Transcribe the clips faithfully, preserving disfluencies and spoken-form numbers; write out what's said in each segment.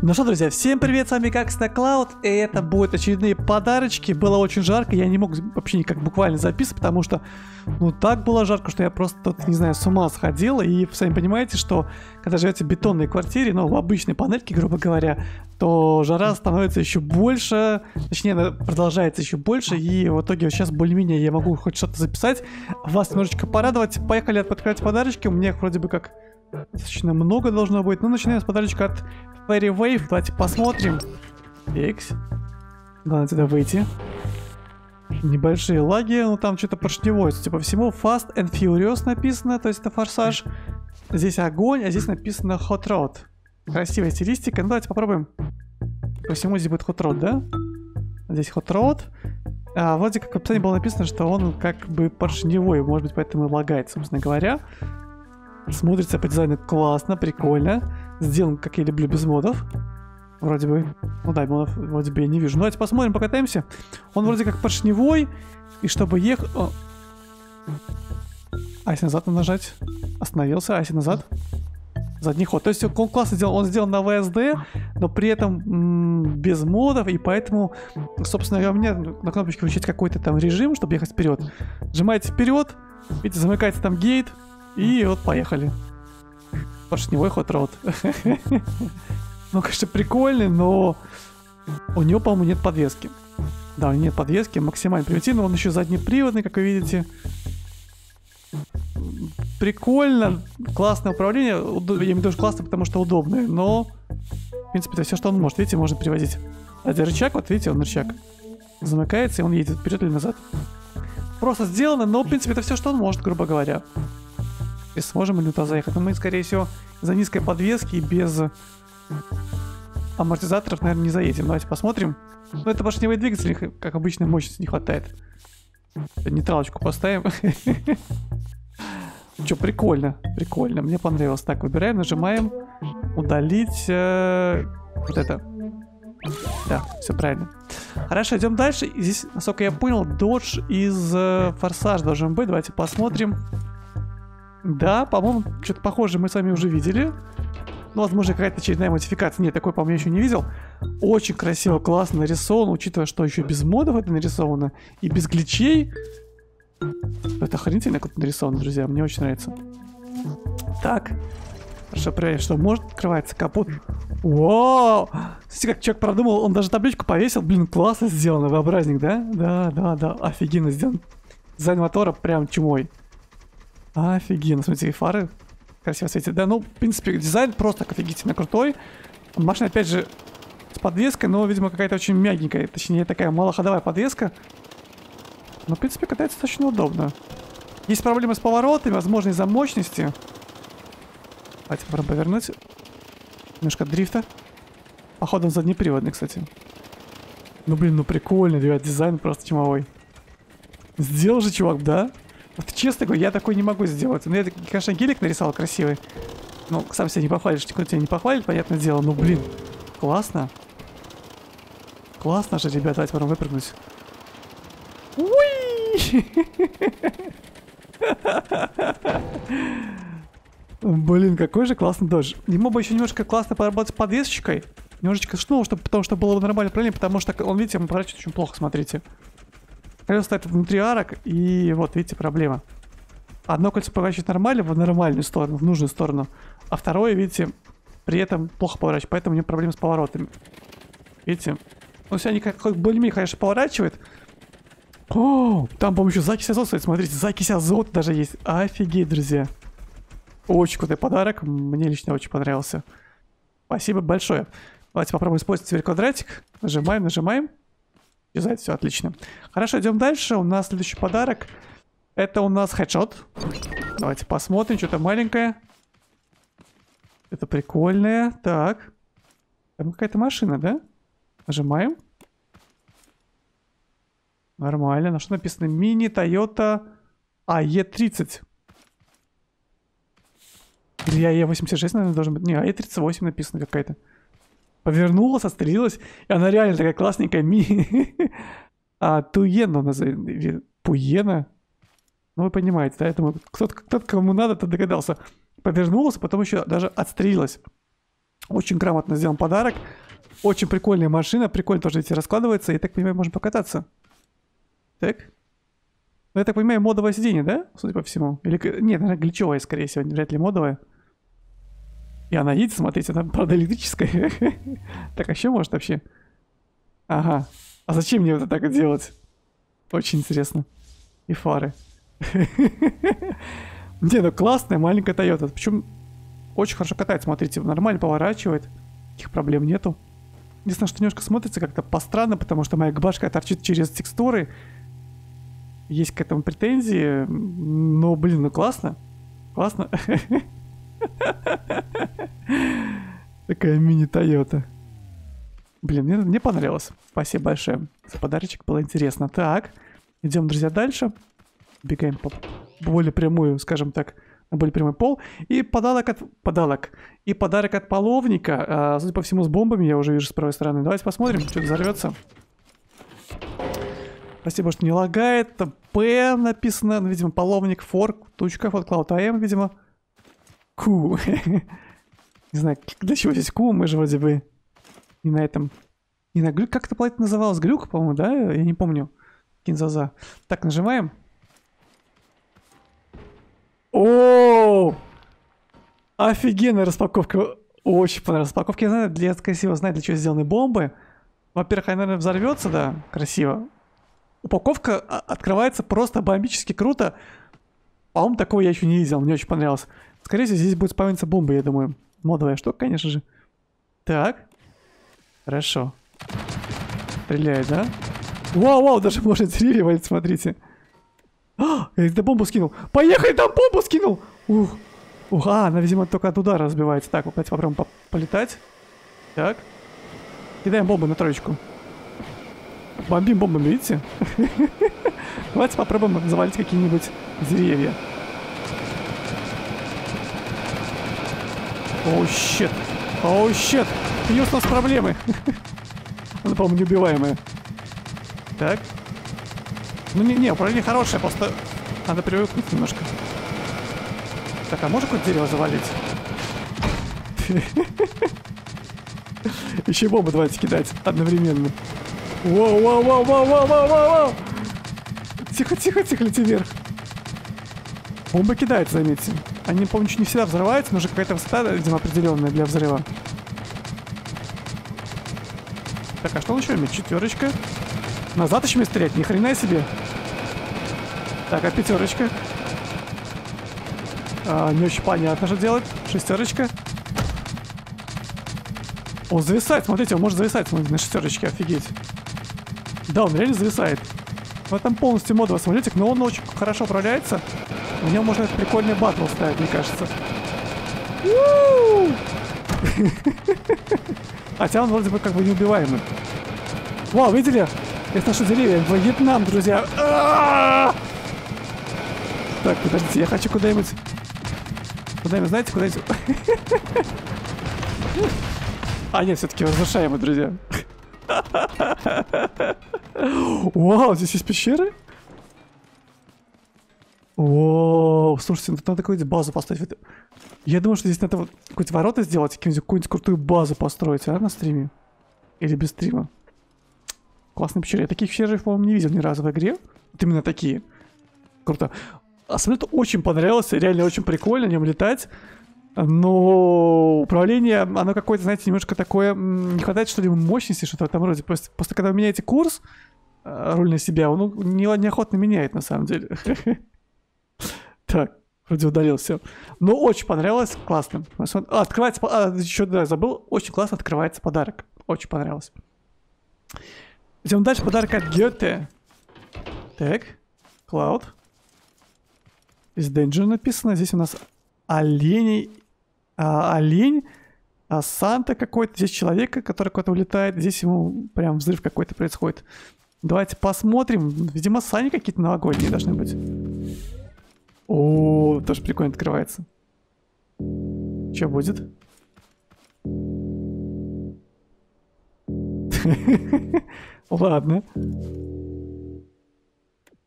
Ну что, друзья, всем привет, с вами Какснаклауд, и это будут очередные подарочки. Было очень жарко, я не мог вообще никак буквально записывать, потому что, ну, так было жарко, что я просто тут, не знаю, с ума сходил. И сами понимаете, что когда живете в бетонной квартире, ну, в обычной панельке, грубо говоря, то жара становится еще больше, точнее, она продолжается еще больше, и в итоге сейчас более-менее я могу хоть что-то записать, вас немножечко порадовать. Поехали открывать подарочки, у меня их вроде бы как достаточно много должно быть. Ну, начинаем с подарочка от Fairy Wave. Давайте посмотрим. Икс. Надо отсюда выйти. Небольшие лаги, ну там что-то поршневое, судя по всему. Fast and Furious написано, то есть это форсаж. Здесь огонь, а здесь написано Hot Rod. Красивая стилистика. Ну, давайте попробуем. По всему здесь будет Hot Rod, да? Здесь Hot Rod. А, вроде как в описании было написано, что он как бы поршневой, может быть, поэтому и лагает, собственно говоря. Смотрится по дизайну классно, прикольно. Сделан, как я люблю, без модов. Вроде бы. Ну да, модов вроде бы я не вижу. Ну, давайте посмотрим, покатаемся. Он вроде как поршневой. И чтобы ехать... Айси назад надо нажать. Остановился, айси назад. Задний ход. То есть он классно сделан. Он сделан на ви эс ди, но при этом м-м, без модов. И поэтому, собственно говоря, мне на кнопочке включить какой-то там режим, чтобы ехать вперед. Нажимаете вперед. Видите, замыкается там гейт. И вот поехали. Поршневой Hot Rod. Ну, конечно, прикольный, но у него, по-моему, нет подвески. Да, у него нет подвески, максимально примитивно. Он еще заднеприводный, как вы видите. Прикольно, классное управление. Я имею в виду, классно, потому что удобное. Но, в принципе, это все, что он может. Видите, можно перевозить. А рычаг, вот видите, он рычаг. Замыкается, и он едет вперед или назад. Просто сделано, но, в принципе, это все, что он может, грубо говоря. И сможем ли туда заехать? Но мы, скорее всего, за низкой подвески и без амортизаторов, наверное, не заедем. Давайте посмотрим. Ну, это поршневые двигатели, как обычно, мощности не хватает. Нейтралочку поставим. Че, прикольно, прикольно. Мне понравилось. Так, выбираем, нажимаем. Удалить э, вот это. Да, все правильно. Хорошо, идем дальше. И здесь, насколько я понял, додж из э, форсаж должен быть. Давайте посмотрим. Да, по-моему, что-то похожее мы с вами уже видели. Ну, возможно, какая-то очередная модификация. Нет, такой, по-моему, я еще не видел. Очень красиво, классно нарисовано, учитывая, что еще без модов это нарисовано. И без гличей. Это охренительно как-то нарисовано, друзья. Мне очень нравится. Так. Хорошо, проверяем, что может открывается капот. Вау! Смотрите, как человек продумал. Он даже табличку повесил. Блин, классно сделано. Вообразник, да? Да, да, да. Офигенно сделан. Дизайн мотора прям чумой. Офигенно, смотрите, фары красиво светят. Да, ну, в принципе, дизайн просто офигительно крутой. Машина, опять же, с подвеской, но, видимо, какая-то очень мягенькая. Точнее, такая малоходовая подвеска. Но, в принципе, катается достаточно удобно. Есть проблемы с поворотами, возможно, из-за мощности. Давайте попробуем повернуть. Немножко дрифта. Походу, он заднеприводный, кстати. Ну, блин, ну прикольно, ребят, дизайн просто чумовой. Сделал же чувак, да? Вот честно говоря, я такой не могу сделать. Ну, я, конечно, гелик нарисовал красивый. Ну, сам себя не похвалишь, никто тебя не похвалит, понятное дело. Ну, блин, классно. Классно же, ребята, давайте попробуем выпрыгнуть. Уи! Блин, какой же классный додж. Ему бы еще немножко классно поработать с подвесочкой. Немножечко шнул, чтобы, потому что было бы нормально правильно, потому что он, видите, он поворачивает очень плохо, смотрите. Колесо стоит внутри арок, и вот, видите, проблема. Одно колесо поворачивает нормально, в нормальную сторону, в нужную сторону, а второе, видите, при этом плохо поворачивает, поэтому у него проблемы с поворотами. Видите? Ну, все они как более-менее, конечно, поворачивают. О, там, по-моему, еще закись азота стоит, смотрите, закись азота даже есть. Офигеть, друзья. Очень крутой подарок, мне лично очень понравился. Спасибо большое. Давайте попробуем использовать теперь квадратик. Нажимаем, нажимаем. Исчезает, все отлично. Хорошо, идем дальше. У нас следующий подарок. Это у нас хедшот. Давайте посмотрим, что-то маленькое. Это прикольное. Так. Там какая-то машина, да? Нажимаем. Нормально. На что написано? Мини Toyota эй и тридцать. Или эй и восемьдесят шесть, наверное, должен быть. Не, эй и тридцать восемь написано какая-то. Повернулась, отстрелилась. И она реально такая классненькая. Ми... а, Туена назовем. Пуена. Ну, вы понимаете, да? Я думаю, кто-то, кто-то кому надо, тот догадался. Повернулась, потом еще даже отстрелилась. Очень грамотно сделан подарок. Очень прикольная машина. Прикольно тоже эти раскладывается. Я так понимаю, можно покататься. Так. Ну, я так понимаю, модовое сиденье, да? Судя по всему. Или... Нет, наверное, гличевое, скорее всего. Вряд ли модовое. И она едет, смотрите, она, правда, электрическая. Так, а что может вообще? Ага. А зачем мне вот так делать? Очень интересно. И фары. Не, ну классная маленькая Toyota. Причем очень хорошо катает, смотрите. Нормально поворачивает. Никаких проблем нету. Единственное, что немножко смотрится как-то постранно, потому что моя гбашка торчит через текстуры. Есть к этому претензии. Но, блин, ну классно. Классно. Такая мини-Тойота. Блин, мне, мне понравилось. Спасибо большое за подарочек. Было интересно. Так, идем, друзья, дальше. Бегаем по более прямую, скажем так, на более прямой пол. И подарок от... Подарок. И подарок от половника. А, судя по всему, с бомбами я уже вижу с правой стороны. Давайте посмотрим, что взорвется. Спасибо, что не лагает. П написано. Ну, видимо, половник форк. Точка. Вот Cloud эй эм, видимо. Q. Не знаю, для чего здесь Q. Мы же вроде бы не на этом... Не на глюк. Как это называлось? Глюк, по-моему, да? Я не помню. Кинзаза. Так, нажимаем. О! Офигенная распаковка. Очень понравилась. Распаковка, я знаю, для красиво знаю, для чего сделаны бомбы. Во-первых, она, наверное, взорвется, да, красиво. Упаковка открывается просто бомбически круто. По-моему, такого я еще не видел, мне очень понравилось. Скорее всего, здесь будет спавниться бомба, я думаю. Модовая штука, конечно же. Так. Хорошо. Стреляет, да? Вау-вау, даже можно деревья валить, смотрите. А, я это бомбу скинул. Поехали, там бомбу скинул! Ух. Ух, а, она, видимо, только от удара разбивается. Так, давайте попробуем по полетать. Так. Кидаем бомбу на троечку. Бомбим бомбами, видите? Давайте попробуем завалить какие-нибудь деревья. Оу, щет. Оу, щет. Есть у нас проблемы. Она, по-моему, неубиваемая. Так. Ну, не, не, управление хорошее, просто надо привыкнуть немножко. Так, а можно какое-то дерево завалить? Еще бомбы давайте кидать одновременно. Воу, воу, воу, воу, воу, воу, воу. Тихо, тихо, тихо, лети вверх. Бомбы кидают, заметьте. Они, помню, не всегда взрываются, нужна какая-то высота, видимо, определенная для взрыва. Так, а что он еще имеет? Четверочка. Назад еще мне стрелять, ни хрена себе. Так, а пятерочка. А, не очень понятно, что делать. Шестерочка. Он зависает, смотрите, он может зависать, смотрите, на шестерочке, офигеть. Да, он реально зависает. В этом полностью модовый самолетик, но он очень хорошо управляется. В нем можно прикольный батл ставить, мне кажется. Хотя он вроде бы как бы неубиваемый. Вау, видели? Я сношу деревья. Вьетнам, друзья. Так, подождите, я хочу куда-нибудь... Куда-нибудь, знаете, куда-нибудь... А, нет, все-таки разрушаемый, друзья. Вау, здесь есть пещеры? О, слушайте, тут надо какую-нибудь базу поставить. Я думаю, что здесь надо вот какие-нибудь ворота сделать, какую-нибудь крутую базу построить, а, на стриме? Или без стрима? Классные пещеры. Я таких пещер, по-моему, не видел ни разу в игре. Вот именно такие. Круто. А самолету очень понравилось, реально очень прикольно на нем летать. Но управление, оно какое-то, знаете, немножко такое... Не хватает, что ли, мощности, что-то в этом роде. Просто, просто когда вы меняете курс, руль на себя, он не, неохотно меняет, на самом деле. Так, вроде удалил все. Но очень понравилось, классно. А, открывается... А, еще, да, забыл. Очень классно открывается подарок. Очень понравилось. Идем дальше. Подарок от Гёте. Так, Cloud. Здесь Danger написано. Здесь у нас оленей... А, олень, а Санта какой-то, здесь человек, который куда-то улетает, здесь ему прям взрыв какой-то происходит. Давайте посмотрим. Видимо, сани какие-то новогодние должны быть. О, тоже прикольно открывается. Что будет? Ладно.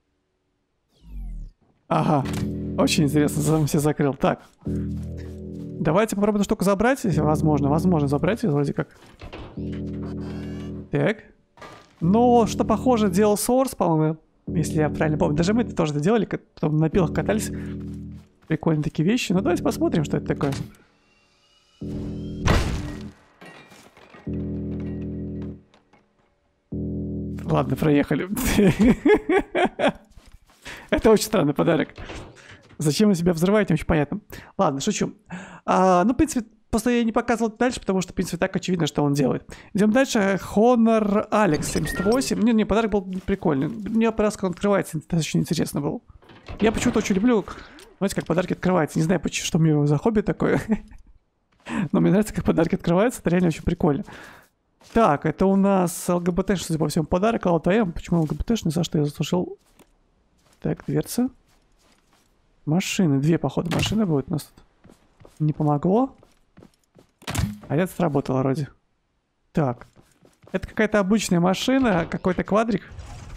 Ага. Очень интересно, сам все закрыл. Так. Давайте попробуем эту штуку забрать, если возможно. Возможно забрать ее вроде как. Так. Но что похоже делал Source, по-моему, если я правильно помню. Даже мы это тоже это делали, потом на пилах катались. Прикольные такие вещи. Ну давайте посмотрим, что это такое. Ладно, проехали. Это очень странный подарок. Зачем вы себя взрываете, очень понятно. Ладно, шучу. А, ну, в принципе, просто я не показывал дальше, потому что, в принципе, так очевидно, что он делает. Идем дальше. Honor Alex семьдесят восемь. Не, не, подарок был прикольный. Мне раз, как он открывается, это очень интересно было. Я почему-то очень люблю, знаете, как подарки открываются. Не знаю, почему, что мне за хобби такое. Но мне нравится, как подарки открываются. Это реально очень прикольно. Так, это у нас ЛГБТ, судя по всему, подарок. А АУТМ. Почему ЛГБТшный? За что я заслужил? Так, дверца. Машины. Две, походу, машины будут у нас тут. Не помогло. А это сработало вроде. Так. Это какая-то обычная машина. Какой-то квадрик.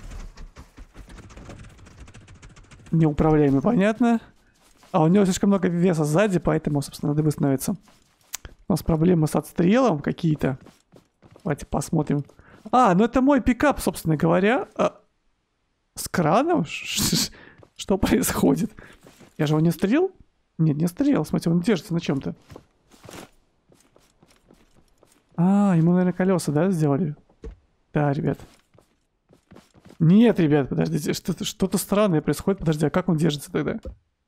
Неуправляемый, понятно. А у него слишком много веса сзади, поэтому, собственно, надо восстановиться. У нас проблемы с отстрелом какие-то. Давайте посмотрим. А, ну это мой пикап, собственно говоря. А, с краном? Что происходит? Я же его не стрелил? Нет, не стрелил. Смотрите, он держится на чем-то. А, ему, наверное, колеса, да, сделали? Да, ребят. Нет, ребят, подождите. Что-то что-то странное происходит. Подожди, а как он держится тогда?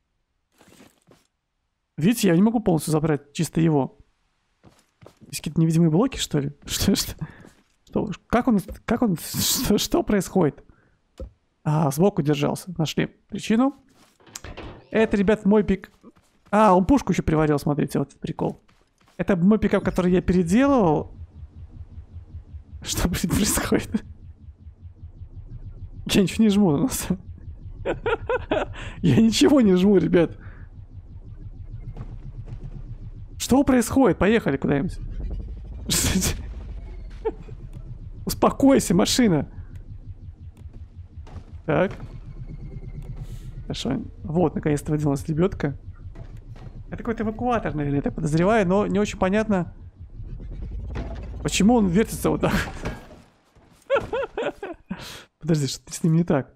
Видите, я не могу полностью забрать чисто его. Есть какие-то невидимые блоки, что ли? Что, что, что, как он, как он, что, что происходит? А, сбоку держался. Нашли причину. Это, ребят, мой пик... А, он пушку еще приварил, смотрите, вот этот прикол. Это мой пикап, который я переделывал. Что происходит? Я ничего не жму. Я ничего не жму, ребят. Что происходит? Поехали куда-нибудь. Успокойся, машина. Так. Хорошо. Вот, наконец-то выделилась лебедка. Это какой-то эвакуатор, наверное, я так подозреваю, но не очень понятно, почему он вертится вот так. Подожди, что с ним не так?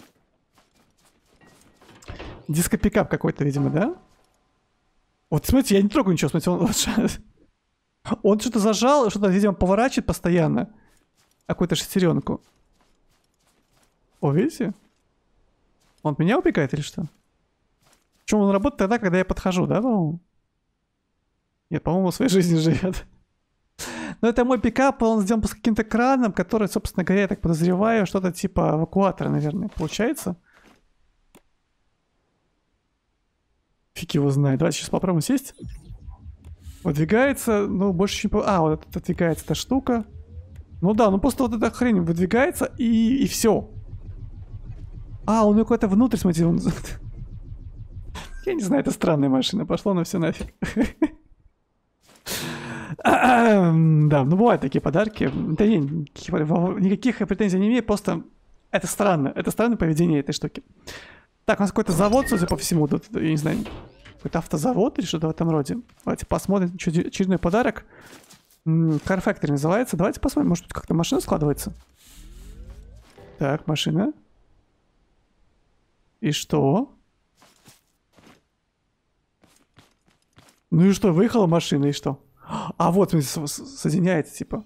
Диско-пикап какой-то, видимо, да? Вот, смотрите, я не трогаю ничего, смотрите, он, он что-то зажал, что-то, видимо, поворачивает постоянно. Какую-то шестеренку. О, видите? Он меня упекает или что? Причем он работает тогда, когда я подхожу, да, по-моему? Нет, по-моему, своей жизнью живет. Но это мой пикап, он сделан с каким-то краном, который, собственно говоря, я так подозреваю, что-то типа эвакуатора, наверное, получается. Фиг его знает. Давайте сейчас попробуем сесть. Выдвигается, ну, больше не... А, вот это отвигается эта штука. Ну да, ну просто вот эта хрень выдвигается, и, и все. А, он какой-то внутрь, смотрите, он... Я не знаю, это странная машина, пошло на все нафиг. Да, ну бывают такие подарки. Да не, никаких претензий не имею, просто это странно. Это странное поведение этой штуки. Так, у нас какой-то завод, судя по всему, тут, я не знаю, какой-то автозавод или что-то в этом роде. Давайте посмотрим, очередной подарок. Car Factory называется. Давайте посмотрим, может тут как-то машина складывается. Так, машина. И что? Ну и что, выехала машина, и что? А вот, смотрите, соединяется, типа.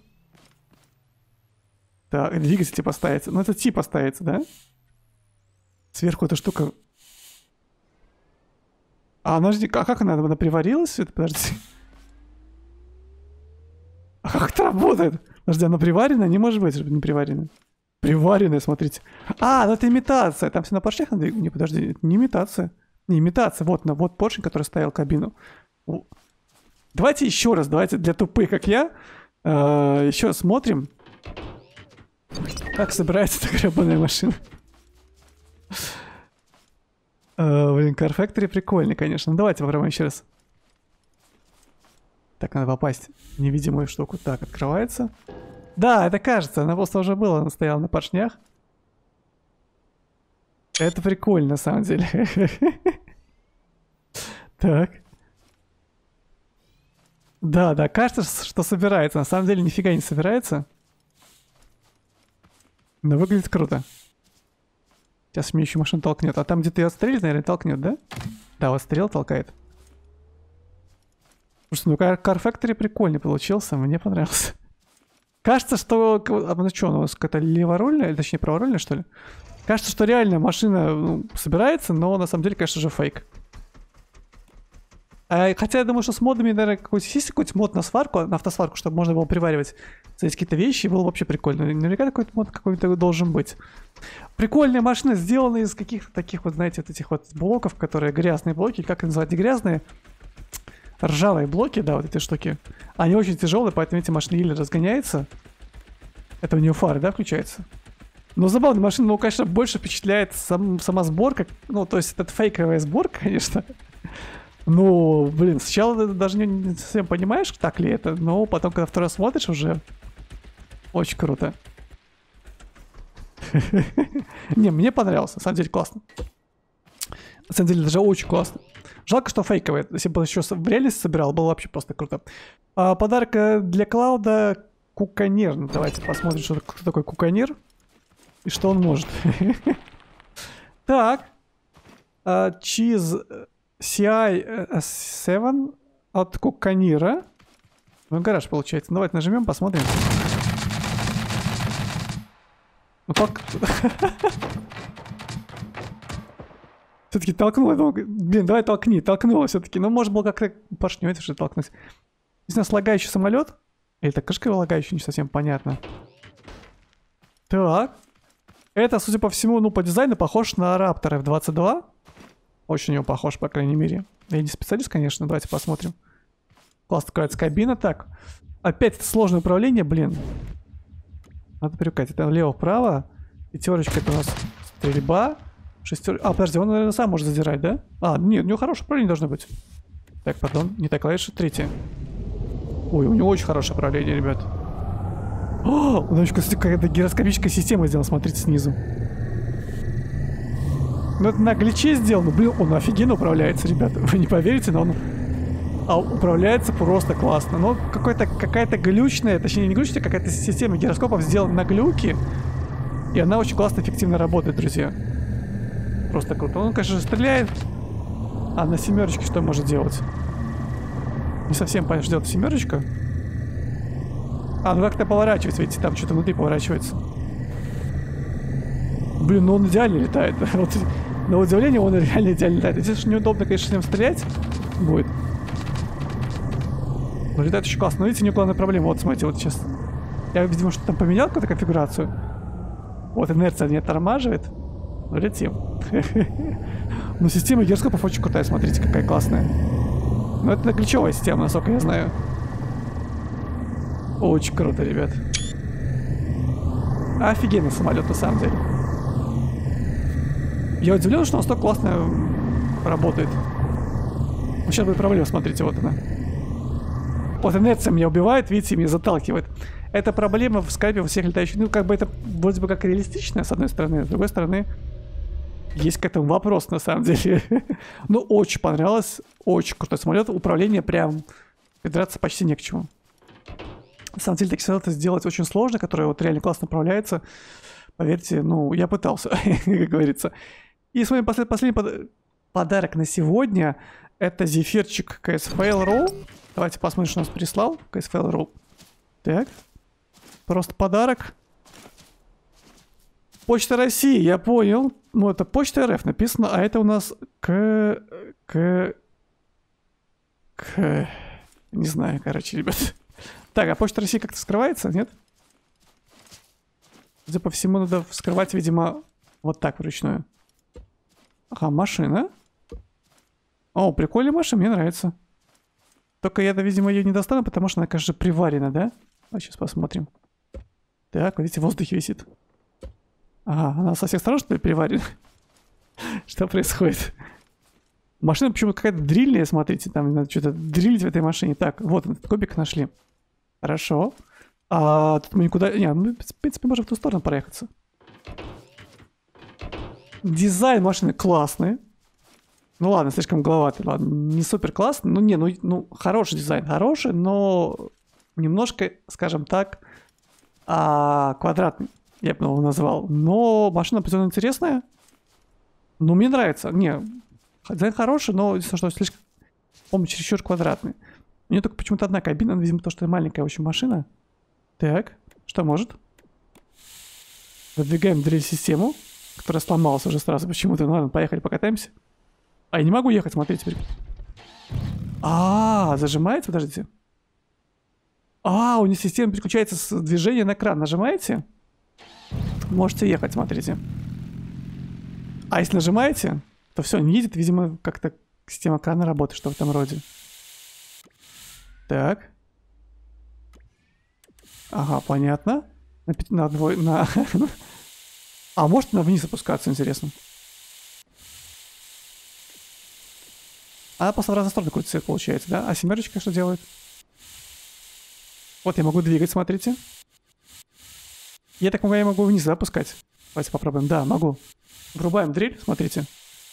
Так, двигатель типа ставится. Ну это типа ставится, да? Сверху эта штука. А она же... А как она? Она приварилась? Это, подожди. А как это работает? Подожди, она приварена? Не может быть, чтобы не приварена. Приваренная, смотрите. А, ну это имитация. Там все на поршнях надо... Не, подожди, это не имитация. Не, имитация. Вот, на, вот поршень, который ставил кабину. Давайте еще раз, давайте для тупых, как я, э, еще смотрим, как собирается эта гребаная машина. э, блин, Car Factory прикольный, конечно. Ну, давайте попробуем еще раз. Так, надо попасть в невидимую штуку. Так, открывается. Да, это кажется, она просто уже была, она стояла на поршнях. Это прикольно, на самом деле. Так. Да, да, кажется, что собирается. На самом деле нифига не собирается. Но выглядит круто. Сейчас мне еще машину толкнет. А там где-то ее отстрелит, наверное, толкнет, да? Да, вот стрел толкает. Слушай, ну Car Factory прикольный получился, мне понравился. Кажется, что... А ну что, у нас какая-то леворульная, точнее праворульная, что ли? Кажется, что реально машина ну, собирается, но на самом деле, конечно же, фейк. А, хотя я думаю, что с модами, наверное, какой-то есть какой-то мод на сварку, на автосварку, чтобы можно было приваривать здесь какие-то вещи, было вообще прикольно. Наверняка какой-то мод какой-то должен быть. Прикольная машина, сделана из каких-то таких вот, знаете, вот этих вот блоков, которые грязные блоки. Как их называть? Не грязные? Ржавые блоки, да, вот эти штуки. Они очень тяжелые, поэтому эти машины еле разгоняются. Это у нее фары, да, включается? Но забавная машина, ну, конечно, больше впечатляет сам, сама сборка. Ну, то есть это фейковая сборка, конечно. Ну, блин, сначала ты даже не, не совсем понимаешь, так ли это, но потом, когда второй раз смотришь, уже очень круто. Не, мне понравился, на самом деле классно. На самом деле даже очень классно. Жалко, что фейковый. Если бы еще в реальности собирал, было вообще просто круто. А, подарок для Клауда Куканир. Ну, давайте посмотрим, что, кто такой Куканир и что он может. Так. Чиз си ай семь от Куканира. Ну, гараж получается. Давайте нажмем, посмотрим. Ну как... Все-таки толкнул. Я думал, блин, давай толкни. Толкнула все-таки. Ну, может было как-то поршню это что толкнуть. Здесь у нас лагающий самолет. Или это крышка лагающая, не совсем понятно. Так. Это, судя по всему, ну, по дизайну похож на Раптор эф двадцать два. Очень его похож, по крайней мере. Я не специалист, конечно. Давайте посмотрим. Классно открывается кабина. Так. Опять это сложное управление, блин. Надо привыкать. Это лево-вправо. Пятерочка, это у нас стрельба. Шестер... А, подожди, он, наверное, сам может задирать, да? А, нет, у него хорошее управление должно быть. Так, пардон, не так, клавиша, третья. Ой, у него очень хорошее управление, ребят. О, у него, кстати, какая-то гироскопическая система сделана, смотрите, снизу. Ну, это на гличе сделано. Блин, он офигенно управляется, ребята. Вы не поверите, но он... А управляется просто классно. Но какой-то, какая-то глючная, точнее, не глючная, какая-то система гироскопов сделана на глюке. И она очень классно, эффективно работает, друзья. Просто круто. Он, конечно же, стреляет. А на семерочке что может делать? Не совсем понятно, что делает семерочка. А, ну как-то поворачивается, видите, там что-то внутри поворачивается. Блин, ну он идеально летает. Вот, на удивление, он реально идеально летает. Здесь неудобно, конечно, с ним стрелять будет. Но летает очень классно. Но видите, у него главная проблема. Вот, смотрите, вот сейчас. Я, видимо, что-то там поменял, какую-то конфигурацию. Вот инерция не оттормаживает. Ну, летим. Но система гироскопов очень крутая, смотрите, какая классная. Ну, это ключевая система, насколько я знаю. Очень круто, ребят. Офигенный самолет, на самом деле. Я удивлен, что он столько классно работает. Ну, сейчас будет проблема, смотрите, вот она. Вот инерция меня убивает, видите, меня заталкивает. Это проблема в скайпе у всех летающих. Ну, как бы это вроде бы как реалистично, с одной стороны. С другой стороны, есть к этому вопрос, на самом деле. Ну, очень понравилось. Очень крутой самолет. Управление прям... Придраться почти не к чему. На самом деле, такие самолеты сделать очень сложно, которые вот реально классно управляются. Поверьте, ну, я пытался, как говорится. И с вами послед... последний под... подарок на сегодня. Это зефирчик кей эс эф эл Roll. Давайте посмотрим, что нас прислал. кей эс эф эл Roll. Так. Просто подарок. Почта России, я понял. Ну, это Почта эр эф написано, а это у нас к... к... к... Не знаю, короче, ребят. Так, а Почта России как-то скрывается, нет? Судя по всему, надо вскрывать, видимо, вот так вручную. Ага, машина. О, прикольная машина, мне нравится. Только я, видимо, ее не достану, потому что она, конечно, приварена, да? А сейчас посмотрим. Так, видите, в воздухе висит. Ага, она со всех сторон, что ли, приварена? Что происходит? Машина почему-то какая-то дрильная, смотрите. Там надо что-то дрилить в этой машине. Так, вот этот кубик нашли. Хорошо. А тут мы никуда... Не, мы, в принципе, можем в ту сторону проехаться. Дизайн машины классный. Ну ладно, слишком головатый, ладно. Не супер классный. Ну не, ну, ну хороший дизайн, хороший, но немножко, скажем так, а, квадратный. Я бы его назвал. Но машина определенно интересная. Ну, мне нравится. Не, дизайн хороший, но что слишком, по-моему, чересчур квадратный. У нее только почему-то одна кабина, видимо, то, что маленькая, в общем, машина. Так, что может? Выдвигаем дрель-систему, которая сломалась уже сразу почему-то. Ну ладно, поехали, покатаемся. А я не могу ехать, смотрите теперь. А, зажимается, подождите. А, у нее система переключается с движения на кран. Нажимаете? Можете ехать, смотрите. А если нажимаете, то все, не едет, видимо, как-то система крана работает, что в этом роде. Так. Ага, понятно. На, на, двой, на... А может на вниз опускаться, интересно. Она просто в разные стороны какой-то цвет получается, да? А семерочка что делает? Вот я могу двигать, смотрите. Я так могу, я могу вниз запускать. Давайте попробуем. Да, могу. Врубаем дрель, смотрите.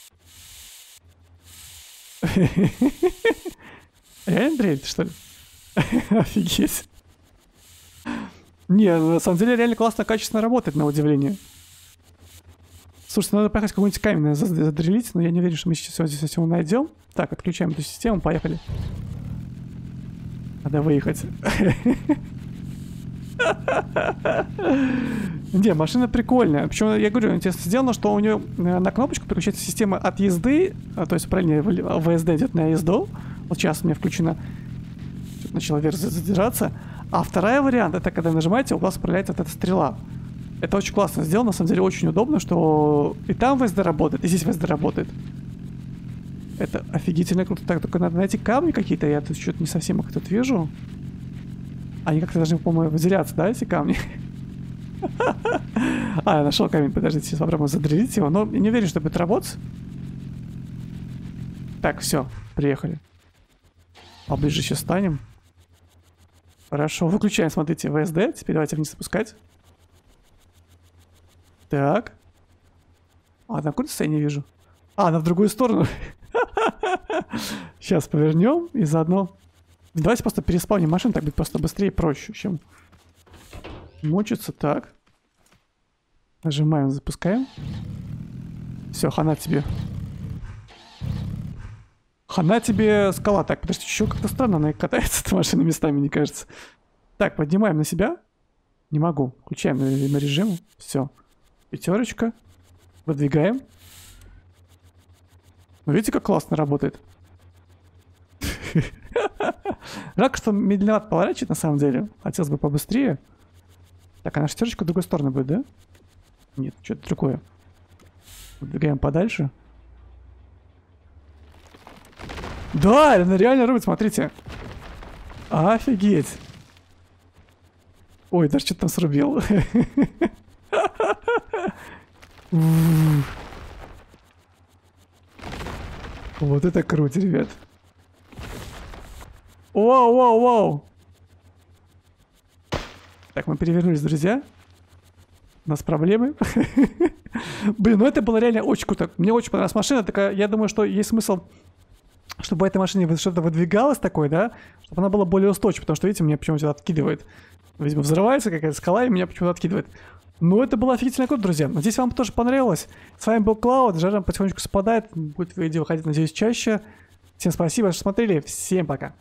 Реально дрель, что ли? Офигеть. Не, на самом деле реально классно, качественно работает, на удивление. Слушайте, надо поехать какой-нибудь камень задрелить, но я не уверен, что мы сейчас здесь всего найдем. Так, отключаем эту систему, поехали. Надо выехать. Не, машина прикольная. Причем, я говорю, интересно сделано, что у нее на кнопочку переключается система от езды, то есть правильно вэ эс дэ идет на езду. Вот сейчас у меня включена, начала версия задержаться. А вторая вариант, это когда нажимаете, у вас управляется вот эта стрела. Это очень классно сделано, на самом деле очень удобно, что и там вэ эс дэ работает, и здесь вэ эс дэ работает. Это офигительно круто. Так, только надо найти камни какие-то, я тут что-то не совсем их тут вижу. Они как-то должны, по-моему, выделяться, да, эти камни? А, я нашел камень, подождите, сейчас попробуем задрелить его, но не уверен, что будет работать. Так, все, приехали. Поближе сейчас станем. Хорошо, выключаем, смотрите, вэ эс дэ. Теперь давайте вниз опускать. Так. А, на какой состоянии не вижу. А, она в другую сторону. Сейчас повернем и заодно... Давайте просто переспавним машину, так будет просто быстрее и проще, чем мучиться. Так. Нажимаем, запускаем. Все, хана тебе. Хана тебе скала. Так, подожди, еще как-то странно она катается, эта машина местами, мне кажется. Так, поднимаем на себя. Не могу. Включаем на, на режим. Все. Пятерочка. Выдвигаем. Ну, видите, как классно работает? Жалко, что медленновато поворачивает, на самом деле. Хотелось бы побыстрее. Так, а наша шестерочка в другой сторону будет, да? Нет, что-то другое. Выдвигаем подальше. Да, она реально рубит, смотрите. Офигеть. Ой, даже что-то там срубил. Вот это круто, ребят. Вау, вау, вау. Так, мы перевернулись, друзья. У нас проблемы. Блин, ну это было реально очень круто. Мне очень понравилась машина. Такая, я думаю, что есть смысл, чтобы этой машине что-то выдвигалось такое, да? Чтобы она была более устойчивой. Потому что, видите, меня почему-то откидывает. Видимо, взрывается какая-то скала, и меня почему-то откидывает. Ну, это было офигительно круто, друзья. Надеюсь, вам тоже понравилось. С вами был Клауд. Жара потихонечку спадает. Будет видео выходить, надеюсь, чаще. Всем спасибо, что смотрели. Всем пока.